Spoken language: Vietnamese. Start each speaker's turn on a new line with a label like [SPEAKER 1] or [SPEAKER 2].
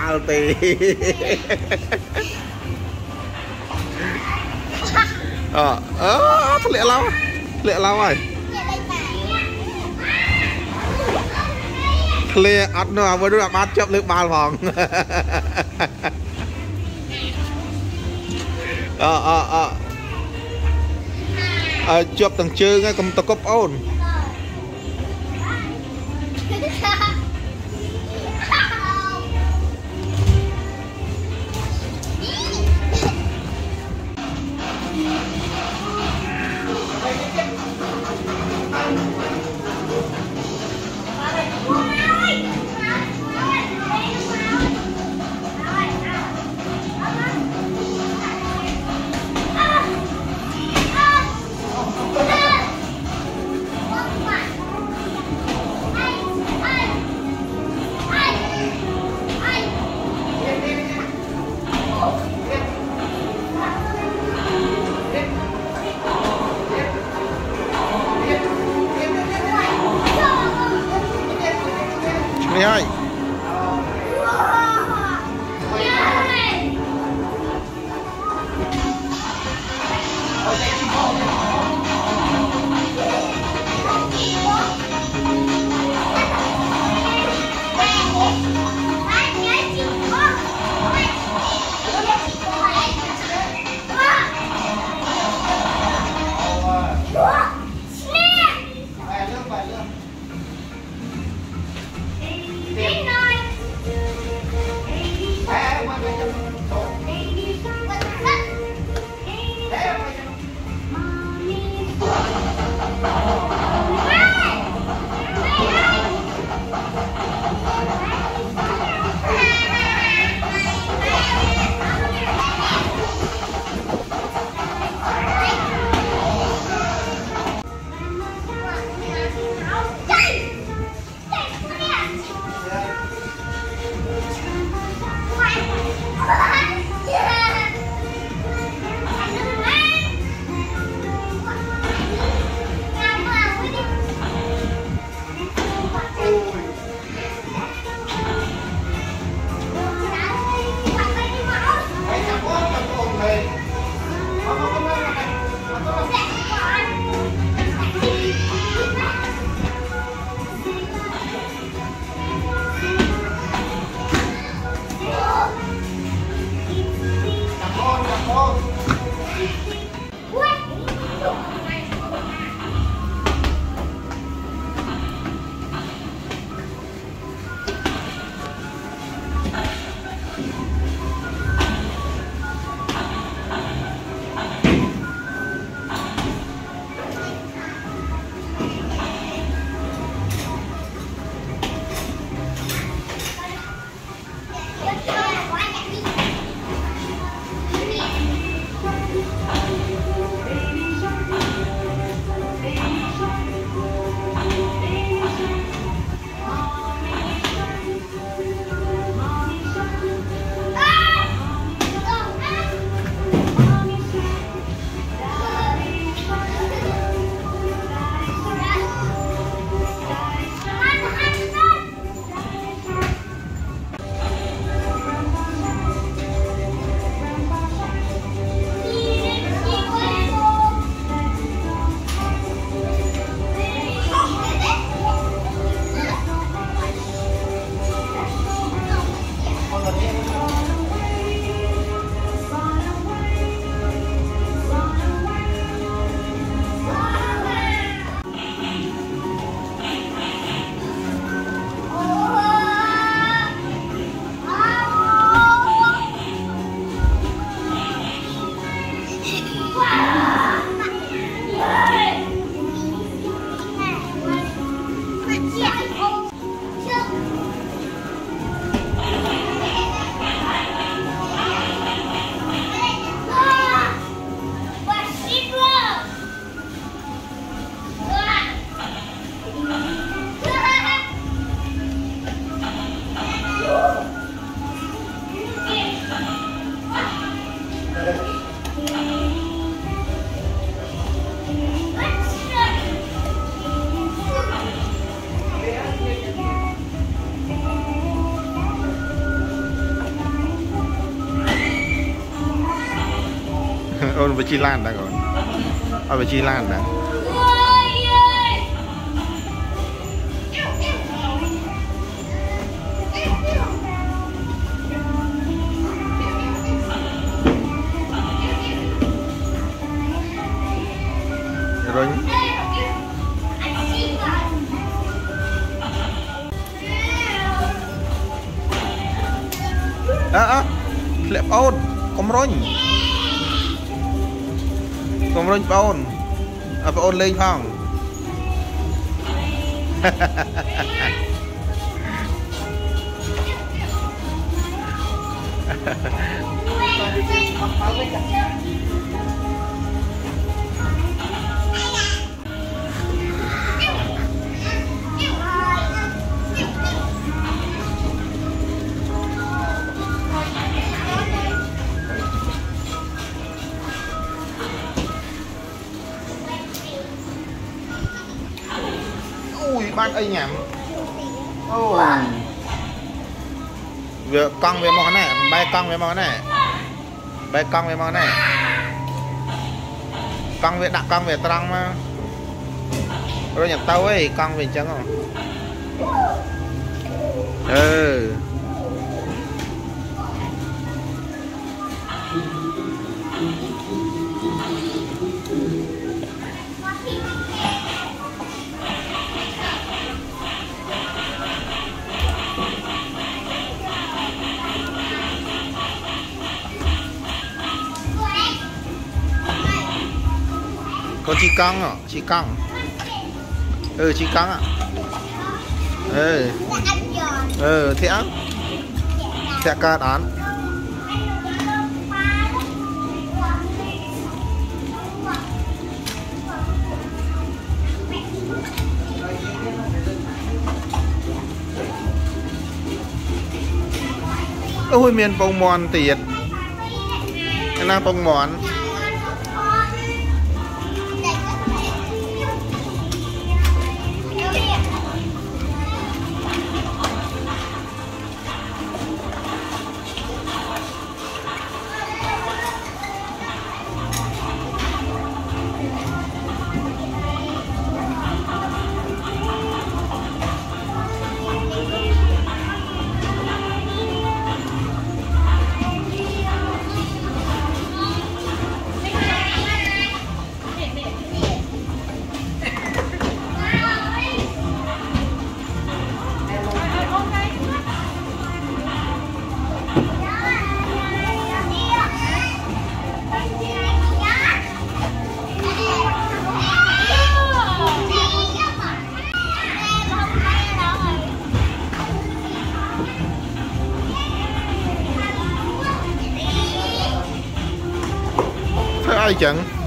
[SPEAKER 1] bao tì lẹ lâu rồi lẹ ắt nó vừa đưa bát chụp nước bao vòng chụp tầng chương ngay cầm tờ cốc ôn ơi Bye. ôn với chi lan đã còn ôn với chi lan đã rồi lẹp ôn com rôn ôn lên phong ui ban ấy nhảm ôi việc căng về món này bay căng về món này bay căng về món này căng về đặt căng về trăng mà rồi nhập tao ấy căng về trắng không có chi căng à chi căng chi căng à thế ca đán ôi miền bông mòn tiệt là bông mòn ai chẳng